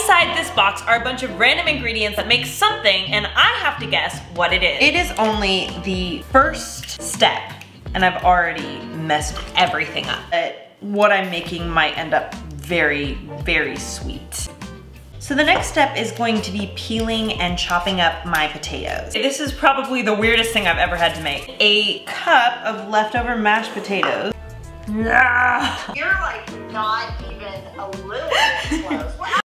Inside this box are a bunch of random ingredients that make something, and I have to guess what it is. It is only the first step, and I've already messed everything up. But what I'm making might end up very, very sweet. So the next step is going to be peeling and chopping up my potatoes. This is probably the weirdest thing I've ever had to make. A cup of leftover mashed potatoes. You're like not even a little bit close.